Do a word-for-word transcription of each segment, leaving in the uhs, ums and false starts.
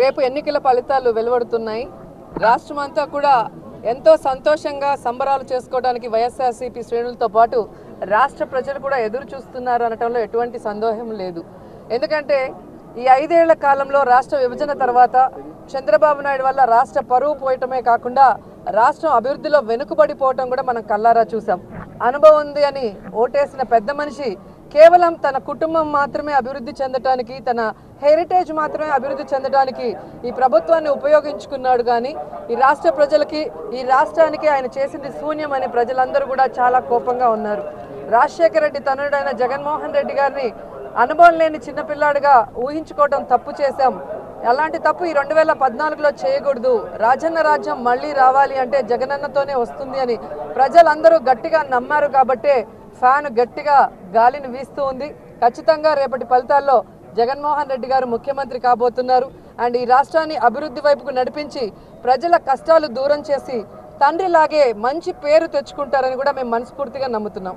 రేపు ఎన్నికల ఫలితాలు వెలువడుతున్నాయి. రాష్ట్రమంతా కూడా ఎంతో సంతోషంగా సంబరాలు చేసుకోవడానికి వైఎస్ఆర్సీపీ శ్రేణులతో పాటు రాష్ట్ర ప్రజలు కూడా ఎదురు చూస్తున్నారు అనటంలో ఎటువంటి సందేహం లేదు. ఎందుకంటే ఈ ఐదేళ్ల కాలంలో రాష్ట్ర విభజన తర్వాత చంద్రబాబు నాయుడు వల్ల రాష్ట్ర పరువు పోయటమే కాకుండా రాష్ట్రం అభివృద్ధిలో వెనుకబడిపోవటం కూడా మనం కల్లారా చూసాం. అనుభవం ఉంది అని ఓటేసిన పెద్ద మనిషి కేవలం తన కుటుంబం మాత్రమే అభివృద్ధి చెందడానికి, తన హెరిటేజ్ మాత్రమే అభివృద్ధి చెందడానికి ఈ ప్రభుత్వాన్ని ఉపయోగించుకున్నాడు. కానీ ఈ రాష్ట్ర ప్రజలకి, ఈ రాష్ట్రానికి ఆయన చేసింది శూన్యమని ప్రజలందరూ కూడా చాలా కోపంగా ఉన్నారు. రాజశేఖర రెడ్డి తనయుడైన జగన్మోహన్ రెడ్డి గారిని అనుభవం లేని చిన్నపిల్లాడిగా ఊహించుకోవడం తప్పు చేశాం. అలాంటి తప్పు ఈ రెండు వేల పద్నాలుగులో చేయకూడదు. రాజన్న రాజ్యం మళ్ళీ రావాలి అంటే జగనన్నతోనే వస్తుంది అని ప్రజలందరూ గట్టిగా నమ్మారు. కాబట్టే ఫ్యాన్ గట్టిగా గాలిని వీస్తూ ఉంది. ఖచ్చితంగా రేపటి ఫలితాల్లో జగన్మోహన్ రెడ్డి గారు ముఖ్యమంత్రి కాబోతున్నారు. అండ్ ఈ రాష్ట్రాన్ని అభివృద్ధి వైపుకు నడిపించి ప్రజల కష్టాలు దూరం చేసి తండ్రిలాగే మంచి పేరు తెచ్చుకుంటారని కూడా మేము మనస్ఫూర్తిగా నమ్ముతున్నాం.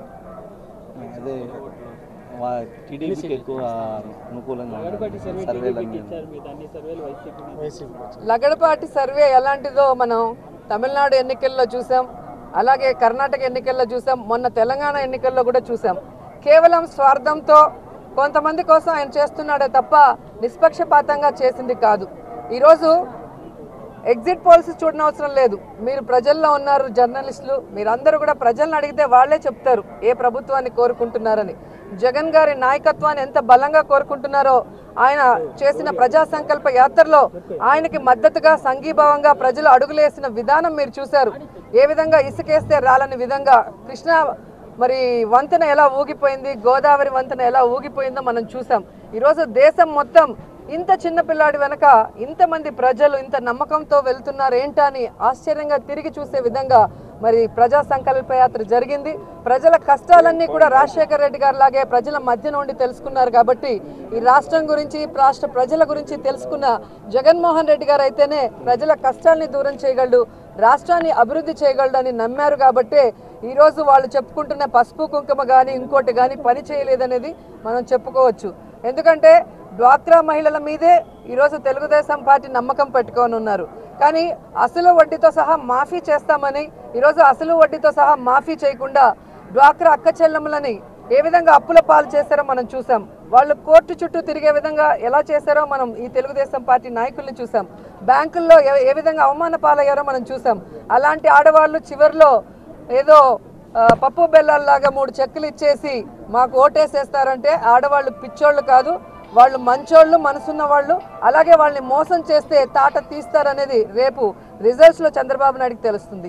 లగడపాటి సర్వే ఎలాంటిదో మనం తమిళనాడు ఎన్నికల్లో చూసాం, అలాగే కర్ణాటక ఎన్నికల్లో చూసాం, మొన్న తెలంగాణ ఎన్నికల్లో కూడా చూసాం. కేవలం స్వార్థంతో కొంతమంది కోసం ఆయన చేస్తున్నాడే తప్ప నిష్పక్షపాతంగా చేసింది కాదు. ఈరోజు ఎగ్జిట్ పోల్స్ చూడనవసరం లేదు. మీరు ప్రజల్లో ఉన్నారు, జర్నలిస్టులు, మీరందరూ కూడా ప్రజలను అడిగితే వాళ్లే చెప్తారు ఏ ప్రభుత్వాన్ని కోరుకుంటున్నారని. జగన్ గారి నాయకత్వాన్ని ఎంత బలంగా కోరుకుంటున్నారో, ఆయన చేసిన ప్రజా సంకల్ప యాత్రలో ఆయనకి మద్దతుగా సంఘీభావంగా ప్రజలు అడుగులేసిన విధానం మీరు చూశారు. ఏ విధంగా ఇసుకేస్తే రాలని విధంగా కృష్ణా మరి వంతెన ఎలా ఊగిపోయింది, గోదావరి వంతెన ఎలా ఊగిపోయిందో మనం చూసాం. ఈరోజు దేశం మొత్తం ఇంత చిన్న పిల్లాడి వెనక ఇంతమంది ప్రజలు ఇంత నమ్మకంతో వెళ్తున్నారు ఏంటా అని ఆశ్చర్యంగా తిరిగి చూసే విధంగా మరి ప్రజా సంకల్ప యాత్ర జరిగింది. ప్రజల కష్టాలన్నీ కూడా రాజశేఖర రెడ్డి గారి లాగే ప్రజల మధ్య నుండి తెలుసుకున్నారు. కాబట్టి ఈ రాష్ట్రం గురించి, రాష్ట్ర ప్రజల గురించి తెలుసుకున్న జగన్మోహన్ రెడ్డి గారు అయితేనే ప్రజల కష్టాలని దూరం చేయగలడు, రాష్ట్రాన్ని అభివృద్ధి చేయగలడు అని నమ్మారు. కాబట్టే ఈరోజు వాళ్ళు చెప్పుకుంటున్న పసుపు కుంకుమ కానీ ఇంకోటి కానీ పని చేయలేదనేది మనం చెప్పుకోవచ్చు. ఎందుకంటే డ్వాక్రా మహిళల మీదే ఈరోజు తెలుగుదేశం పార్టీ నమ్మకం పెట్టుకొని ఉన్నారు. కానీ అసలు వడ్డీతో సహా మాఫీ చేస్తామని ఈరోజు అసలు వడ్డీతో సహా మాఫీ చేయకుండా డ్వాక్రా అక్క చెల్లెమ్మలని ఏ విధంగా అప్పుల పాలు చేశారో మనం చూసాం. వాళ్ళు కోర్టు చుట్టూ తిరిగే విధంగా ఎలా చేశారో మనం ఈ తెలుగుదేశం పార్టీ నాయకుల్ని చూసాం. బ్యాంకుల్లో ఏ విధంగా అవమాన పాలయ్యారో మనం చూసాం. అలాంటి ఆడవాళ్ళు చివరిలో ఏదో పప్పు బెల్లాల్లాగా మూడు చెక్కులు ఇచ్చేసి మాకు ఓటేసేస్తారంటే ఆడవాళ్ళు పిచ్చోళ్ళు కాదు, వాళ్ళు మంచోళ్ళు, మనసున్న వాళ్ళు. అలాగే వాళ్ళని మోసం చేస్తే తాట తీస్తారనేది రేపు రిజల్ట్స్ లో చంద్రబాబు నాయుడుకి తెలుస్తుంది.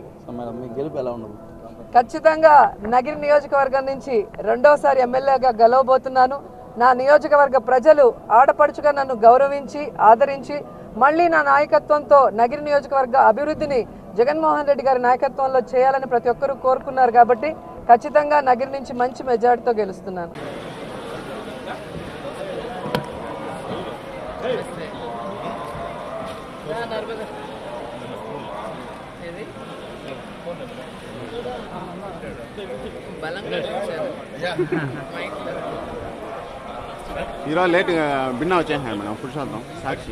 ఖచ్చితంగా నగిరి నియోజకవర్గం నుంచి రెండోసారి ఎమ్మెల్యేగా గెలవబోతున్నాను. నా నియోజకవర్గ ప్రజలు ఆడపడుచుగా నన్ను గౌరవించి ఆదరించి మళ్ళీ నా నాయకత్వంతో నగిరి నియోజకవర్గ అభివృద్ధిని జగన్మోహన్ రెడ్డి గారి నాయకత్వంలో చేయాలని ప్రతి ఒక్కరూ కోరుకున్నారు. కాబట్టి ఖచ్చితంగా నగిరి నుంచి మంచి మెజార్టీతో గెలుస్తున్నాను. ఈరోజు లేట్ భిన్న వచ్చేసాయి మేడం, పురుషోత్తం సాక్షి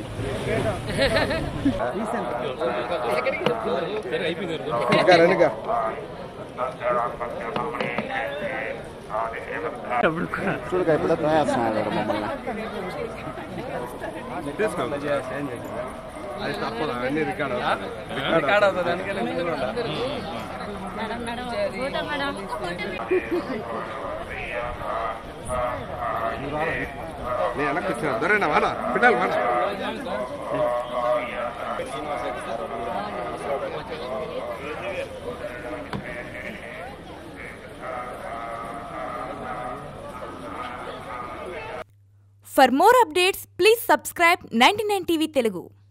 చూడక ఇప్పుడు ప్రయాస్తున్నాడు మమ్మల్ని. అది తప్పదు, అన్ని రికార్డ్ రికార్డ్ అవుతుంది. నేను వెనక్కి వచ్చిన దొరైనా వానా పెట్టాలి వానా. For more updates, please subscribe ninety-nine T V Telugu.